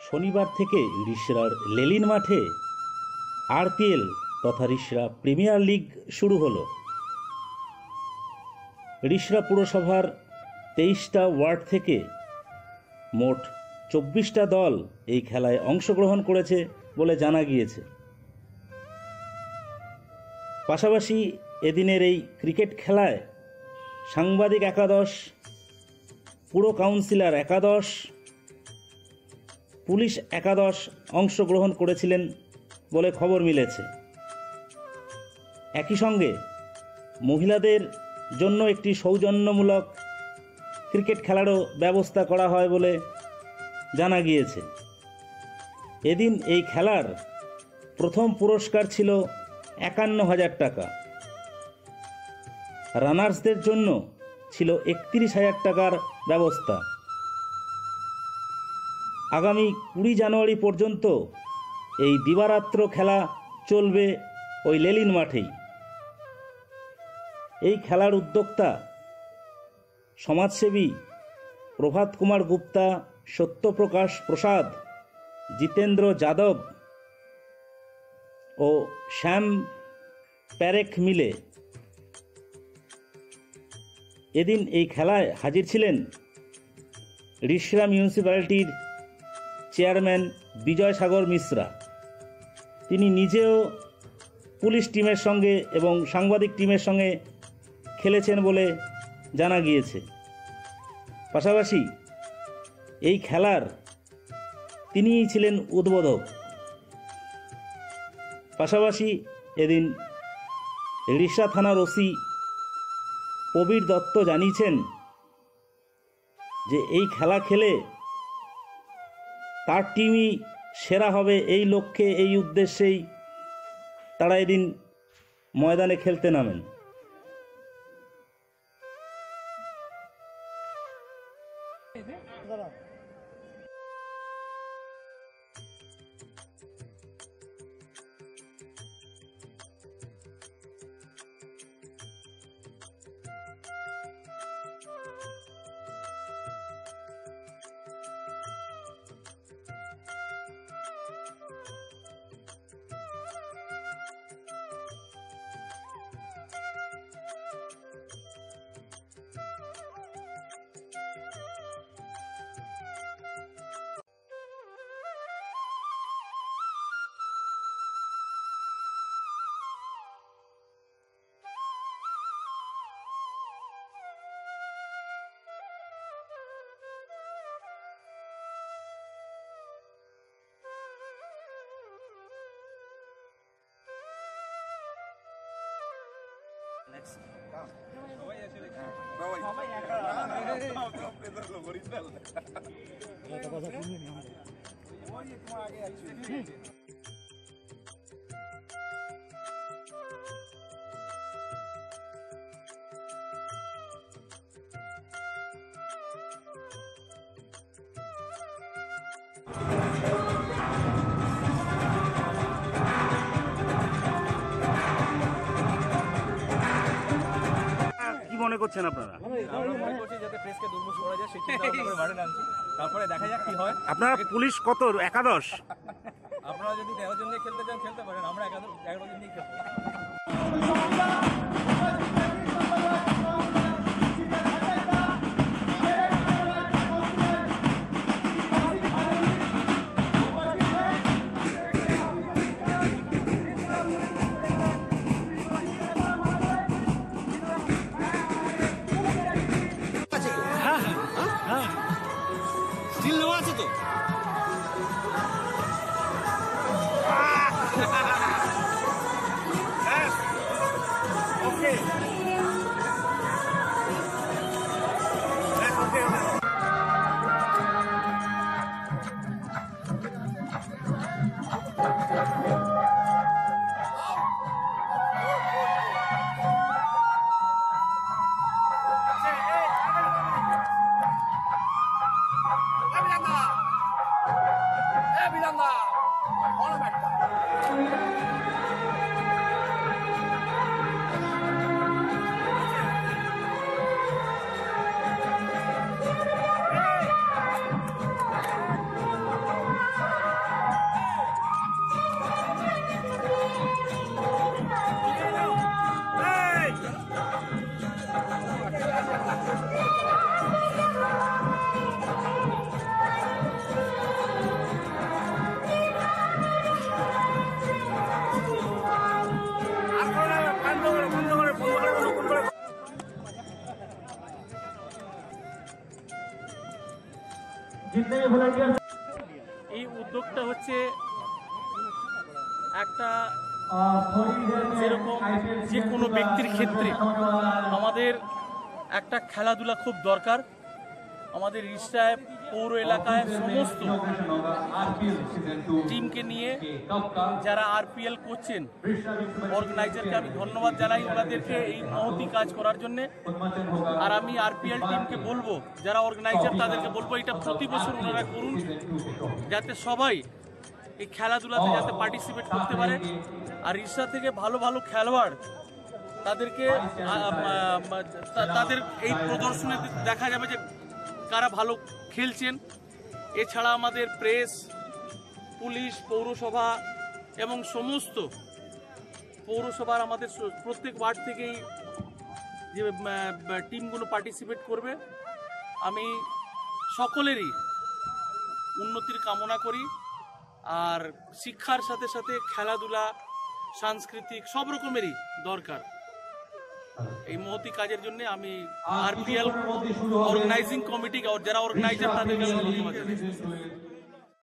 শনিবার থেকে রিষড়ার লেলিন মাঠে আরপিএল তথা রিষড়া প্রিমিয়ার লিগ শুরু হলো। রিষড়া পুরসভার 23টা ওয়ার্ড থেকে মোট 24টা দল এই খেলায় অংশগ্রহণ করেছে বলে জানা গিয়েছে। পাশাপাশি এদিনের এই ক্রিকেট খেলায় সাংবাদিক একাদশ, পুর কাউন্সিলর একাদশ, পুলিশ একাদশ অংশগ্রহণ করেছিলেন বলে খবর মিলেছে। একই সঙ্গে মহিলাদের জন্য একটি সৌজন্যমূলক ক্রিকেট খেলারও ব্যবস্থা করা হয় বলে জানা গিয়েছে। এদিন এই খেলার প্রথম পুরস্কার ছিল 51,000 টাকা, রানার্সদের জন্য ছিল 31,000 টাকার ব্যবস্থা। আগামী 20 জানুয়ারি পর্যন্ত এই দিবারাত্র খেলা চলবে ওই লেলিন মাঠেই। এই খেলার উদ্যোক্তা সমাজসেবী প্রভাত কুমার গুপ্তা, সত্যপ্রকাশ প্রসাদ, জিতেন্দ্র যাদব ও শ্যাম প্যারেখ মিলে। এদিন এই খেলায় হাজির ছিলেন রিষড়া মিউনিসিপ্যালিটির চেয়ারম্যান বিজয় সাগর মিশ্রা। তিনি নিজেও পুলিশ টিমের সঙ্গে এবং সাংবাদিক টিমের সঙ্গে খেলেছেন বলে জানা গিয়েছে। পাশাপাশি এই খেলার তিনিই ছিলেন উদ্বোধক। পাশাপাশি এদিন রিষড়া থানার ওসি প্রবীর দত্ত জানিয়েছেন যে এই খেলা খেলে তার টিমই সেরা হবে, এই লক্ষ্যে, এই উদ্দেশ্যেই তারা এদিন ময়দানে খেলতে নামেন। কি মনে করছেন আপনারা? আমরা মনে করছি যাতে প্রেসকে দুর্মুষ করা যায় সেই চিন্তা ভাবনা করে মাঠে নামছি। তারপরে দেখা যাক কি হয়। আপনারা পুলিশ কত? একাদশ? আপনারা যদি 13 জন নিয়ে খেলতে চান খেলতে পারেন, আমরা 11 জন নিয়ে খেলবো। স্টিল নেওয়া আছে তো? bilang এই উদ্যোগটা হচ্ছে একটা যেরকম যে কোনো ব্যক্তির ক্ষেত্রে আমাদের একটা খেলাধুলা খুব দরকার। আমাদের রিষড়ায় পৌর এলাকায় সমস্ত টিমকে নিয়ে যারা আরপিএল করছেন অর্গানাইজারকে আমি ধন্যবাদ জানাই ওনাদেরকে এই মহতি কাজ করার জন্যে। আর আমি আরপিএল টিমকে বলবো, যারা অর্গানাইজার তাদেরকে বলবো এটা প্রতি বছর ওনারা করুন, যাতে সবাই এই খেলাধুলাতে যাতে পার্টিসিপেট করতে পারে। আর রিষড়া থেকে ভালো ভালো খেলোয়াড় তাদেরকে তাদের এই প্রদর্শনে দেখা যাবে যে কারা ভালো খেলছেন। এছাড়া আমাদের প্রেস, পুলিশ, পৌরসভা এবং সমস্ত পৌরসভার আমাদের প্রত্যেক ওয়ার্ড থেকেই যে টিমগুলো পার্টিসিপেট করবে, আমি সকলেরই উন্নতির কামনা করি। আর শিক্ষার সাথে সাথে খেলাধুলা, সাংস্কৃতিক সব রকমেরই দরকার। এই মহতি কাজের জন্য আমি আরপিএল অর্গানাইজিং কমিটি যারা অর্গানাইজার তাদেরকে ধন্যবাদ জানাই।